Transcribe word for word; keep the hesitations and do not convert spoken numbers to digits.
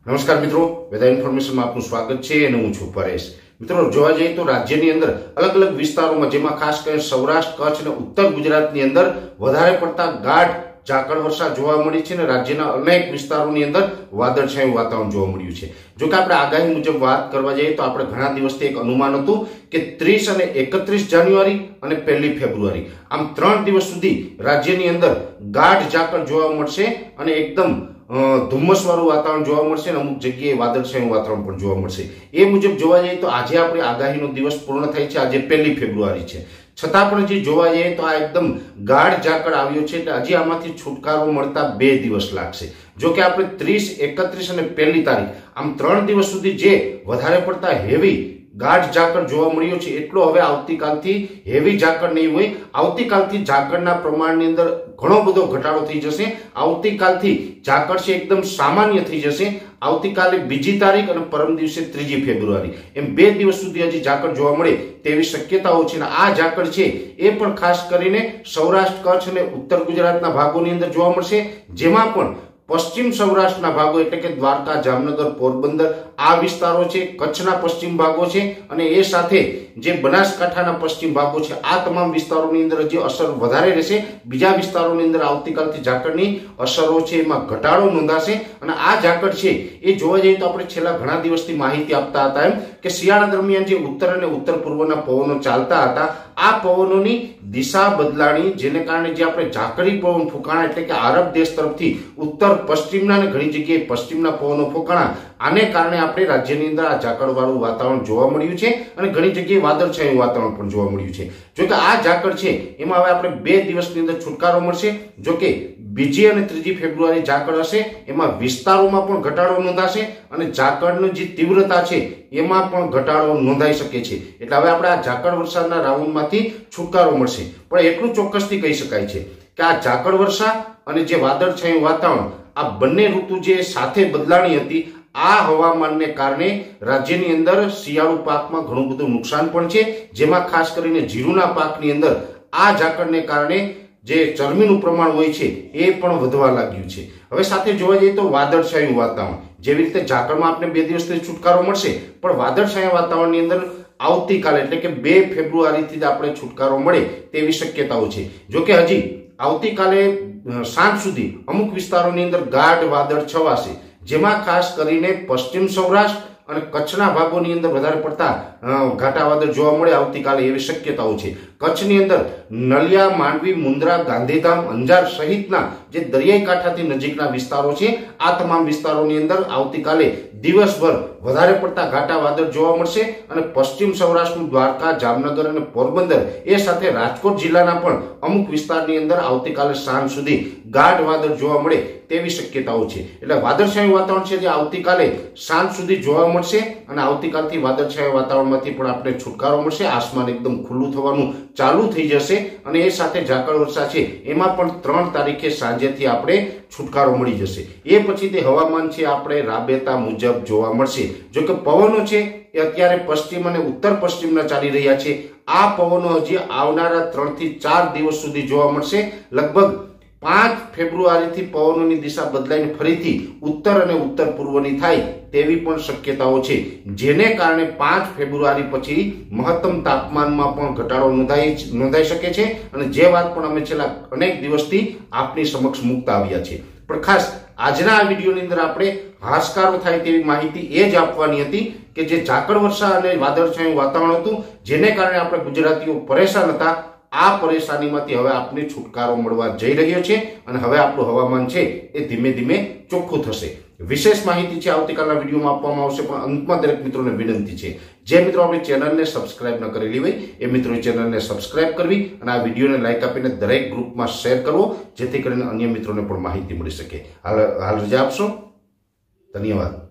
નમસ્કાર મિત્રો, વેધર ઇન્ફોર્મેશનમાં આપનું સ્વાગત છે અને હું છું પરેશ। મિત્રો, જોવા જઈએ તો રાજ્યની અંદર અલગ અલગ વિસ્તારોમાં જેમાં ખાસ કરીને સૌરાષ્ટ્ર, કચ્છ અને ઉત્તર ગુજરાતની અંદર વધારે પડતા ગાઢ ઝાકળ વર્ષા જોવા મળી છે અને રાજ્યના અનેક વિસ્તારોની અંદર વાદળછાયું વાતાવરણ જોવા મળ્યું છે। જો કે આપણે આગાહી મુજબ વાત કરવા જઈએ તો આપણે ઘણા દિવસથી એક અનુમાન હતું કે ત્રીસ અને એકત્રીસ જાન્યુઆરી અને પહેલી ફેબ્રુઆરી આમ ત્રણ દિવસ સુધી રાજ્યની અંદર ગાઢ ઝાકળ જોવા મળશે અને એકદમ ધુમ્મસ વાળું વાતાવરણ જોવા મળશે અને અમુક જગ્યાએ વાદળછાયું વાતાવરણ પણ જોવા મળશે। એ મુજબ જોવા જઈએ તો આજે આપણે આગાહીનો દિવસ પૂર્ણ થાય છે, આજે પહેલી ફેબ્રુઆરી છે, છતાં પણ હજી જોવા જઈએ તો આ એકદમ ગાઢ ઝાકળ આવ્યો છે એટલે હજી આમાંથી છુટકારો મળતા બે દિવસ લાગશે। જો કે આપણે ત્રીસ, એકત્રીસ અને પહેલી તારીખ આમ ત્રણ દિવસ સુધી જે વધારે પડતા હેવી ગાઢ ઝાકળ જોવા મળ્યો છે એટલો હવે આવતીકાલથી હેવી ઝાકળ નહીં હોય। આવતીકાલથી ઝાકળના પ્રમાણની અંદર ઘણો બધો ઘટાડો થઈ જશે। આવતીકાલથી ઝાકળ છે એકદમ સામાન્ય થઈ જશે। આવતીકાલે બીજી તારીખ અને પરમ દિવસે ત્રીજી ફેબ્રુઆરી એમ બે દિવસ સુધી હજી ઝાકળ જોવા મળે તેવી શક્યતાઓ છે અને આ ઝાકળ છે એ પણ ખાસ કરીને સૌરાષ્ટ્ર, કચ્છ અને ઉત્તર ગુજરાતના ભાગોની અંદર જોવા મળશે, જેમાં પણ પશ્ચિમ સૌરાષ્ટ્રના ભાગો એટલે કે દ્વારકા, જામનગર, પોરબંદર આ વિસ્તારો છે, કચ્છના પશ્ચિમ ભાગો છે અને એ સાથે જે બનાસકાંઠાના પશ્ચિમ ભાગો છે આ તમામ વિસ્તારોની અંદર જે અસર વધારે રહેશે। બીજા વિસ્તારોની અંદર આવતીકાલથી ઝાકળની અસરો છે એમાં ઘટાડો નોંધાશે અને આ ઝાકળ છે એ જોવા જઈએ તો આપણે છેલ્લા ઘણા દિવસથી માહિતી આપતા હતા એમ કે શિયાળા દરમિયાન જે ઉત્તર અને ઉત્તર પૂર્વના પવનો ચાલતા હતા આ પવનોની દિશા બદલાણી, જેને કારણે જે આપણે ઝાકળી પવન ફૂંકાણા એટલે કે આરબ દેશ તરફથી ઉત્તર પશ્ચિમના અને ઘણી જગ્યાએ પશ્ચિમના પવનો ફૂંકાણા, આને કારણે આપણે રાજ્યની અંદર આ ઝાકળ વાળું વાતાવરણ જોવા મળ્યું છે અને ઘણી જગ્યાએ વાદળછાયું વાતાવરણ પણ જોવા મળ્યું છે। જો કે આ ઝાકળ છે એમાં હવે આપણે બે દિવસની અંદર છુટકારો મળશે। જો કે બીજી અને ત્રીજી ફેબ્રુઆરી ઝાકળ હશે એમાં વિસ્તારોમાં પણ ઘટાડો નોંધાશે અને ઝાકળની જે તીવ્રતા છે એમાં પણ ઘટાડો નોંધાઈ શકે છે એટલે હવે આપણે આ ઝાકળ વરસાદના રાઉન્ડમાંથી છુટકારો મળશે। પણ એટલું ચોક્કસથી કહી શકાય છે કે આ ઝાકળ વર્ષા અને જે વાદળછાયું વાતાવરણ આ બંને ઋતુ જે સાથે બદલાણી હતી આ હવામાનને કારણે રાજ્યની અંદર શિયાળુ પાકમાં ઘણું બધું નુકસાન પણ છે, જેમાં ખાસ કરીને જીરુના પાકની અંદર આ ઝાકળને કારણે જે ચરબીનું પ્રમાણ હોય છે એ પણ વધવા લાગ્યું છે। હવે સાથે જોવા જઈએ તો વાદળછાયું વાતાવરણ, જેવી રીતે ઝાકળમાં આપણે બે દિવસથી છુટકારો મળશે પણ વાદળછાયા વાતાવરણની અંદર આવતીકાલે એટલે કે બે ફેબ્રુઆરીથી જ આપણે છુટકારો મળે તેવી શક્યતાઓ છે। જો કે હજી આવતીકાલે સાંજ સુધી અમુક વિસ્તારોની અંદર ગાઢ વાદળ છવાશે, જેમાં ખાસ કરીને પશ્ચિમ સૌરાષ્ટ્ર અને કચ્છના ભાગોની અંદર વધારે પડતા ઘાટા વાદળ જોવા મળે આવતીકાલે એવી શક્યતાઓ છે। કચ્છની અંદર નલિયા, માંડવી, મુન્દ્રા, ગાંધીધામ, અંજાર સહિતના જે દરિયાઈ કાંઠાથી નજીકના વિસ્તારો છે આ તમામ વિસ્તારોની અંદર આવતીકાલે દિવસભર વધારે પડતા ઘાટા વાદળ જોવા મળશે અને પશ્ચિમ સૌરાષ્ટ્રનું દ્વારકા, જામનગર અને પોરબંદર એ સાથે રાજકોટ જિલ્લાના પણ અમુક વિસ્તારની અંદર આવતીકાલે સાંજ સુધી ગાઢ વાદળ જોવા મળે તેવી શક્યતાઓ છે। એટલે વાદળછાયું વાતાવરણ છે જે આવતીકાલે સાંજ સુધી જોવા મળશે અને આવતીકાલથી વાદળછાયા વાતાવરણમાંથી પણ આપણે છુટકારો મળશે। આસમાન એકદમ ખુલ્લું થવાનું ચાલુ થઈ જશે અને એ સાથે ઝાકળ વર્ષા છે એમાં પણ ત્રણ તારીખે સાંજેથી આપણે છુટકારો મળી જશે। એ પછી તે હવામાન છે આપણે રાબેતા મુજબ જોવા મળશે। જો કે પવનો છે એ અત્યારે પશ્ચિમ અને ઉત્તર પશ્ચિમના ચાલી રહ્યા છે। આ પવનો હજી આવનારા ત્રણ થી ચાર દિવસ સુધી જોવા મળશે। લગભગ પાંચ ફેબ્રુઆરીથી પવનોની દિશા બદલાઈને ફરીથી ઉત્તર અને ઉત્તર પૂર્વની થાય તેવી પણ શક્યતાઓ છે, જેને કારણે પાંચ ફેબ્રુઆરી પછી મહત્તમ તાપમાનમાં પણ ઘટાડો નોંધાઈ નોંધાઈ શકે છે અને જે વાત પણ અમે છેલ્લા અનેક દિવસથી આપની સમક્ષ મૂકતા આવ્યા છે। પણ ખાસ આજના આ વિડીયોની અંદર આપણે હાશકારો થાય તેવી માહિતી એ જ આપવાની હતી કે જે ઝાકળ વર્ષા અને વાદળછાયું વાતાવરણ હતું જેને કારણે આપણે ગુજરાતીઓ પરેશાન હતા, આ પરેશાનીમાંથી હવે આપને છુટકારો મળવા જઈ રહ્યો છે અને હવે આપણું હવામાન છે એ ધીમે ધીમે ચોખ્ખું થશે। વિશેષ માહિતી છે આવતીકાલના વિડીયોમાં આપવામાં આવશે, પણ અંતમાં દરેક મિત્રોને વિનંતી છે જે મિત્રો આપણી ચેનલને સબસ્ક્રાઇબ ન કરેલી હોય એ મિત્રો ચેનલને સબસ્ક્રાઇબ કરવી અને આ વિડીયોને લાઈક આપીને દરેક ગ્રુપમાં શેર કરવો જેથી કરીને અન્ય મિત્રોને પણ માહિતી મળી શકે। હાલ હાલ રજા આપશો, ધન્યવાદ।